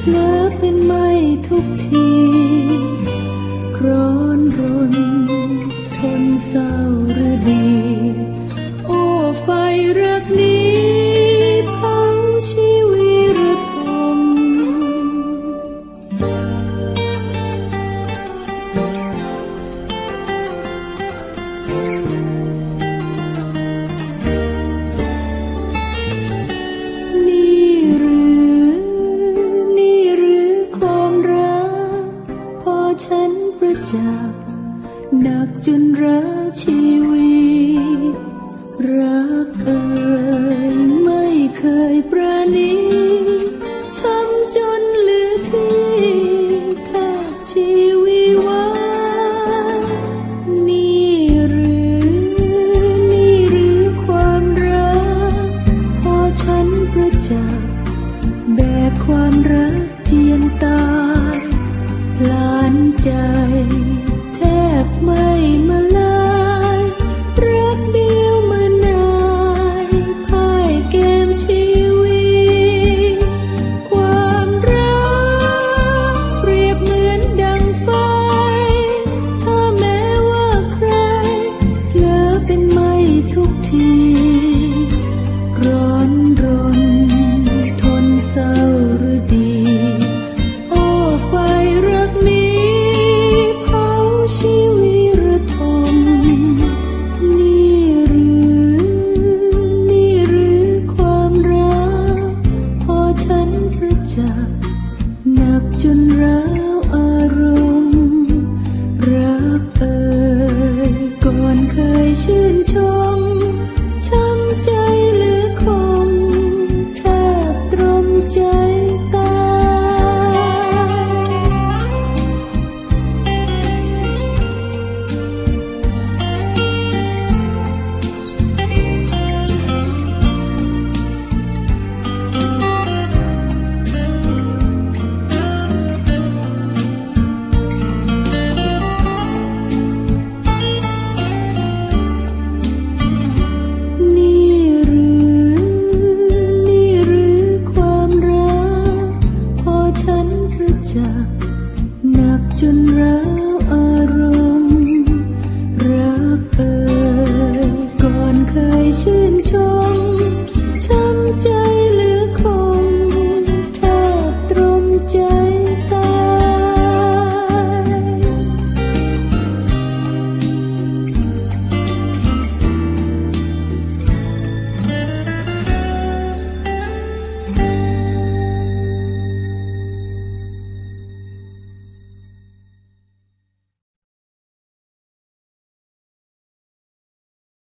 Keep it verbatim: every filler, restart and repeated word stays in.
เพลอเป็นไม้ทุกทีร้อนรนทนเศร้าหรือดีโอ้ไฟรักนี้เผาชีวิตระทมนี่หรือนี่หรือความรักพอฉันประจักษ์หนักจนรักชีวิตรักเอ่ยไม่เคยปราณีช้ำจนเหลือที่แทบชีวิตว่านี่หรือนี่หรือความรักพอฉันประจักษ์แบกความรักเจียนตายพลานใจแทบไม่มาลายรักเดียวมานายพ่ายเกมชีวิตความรักเปรียบเหมือนดังไฟถ้าแม้ว่าใครเผลอเป็นไม้ทุกทีร้อนรนทนเศร้าหรือดีโอ้ไฟรักนี้เผาชีวิตระทมนี่หรือนี่หรือความรักพอฉันประจักษ์หนักจนรัก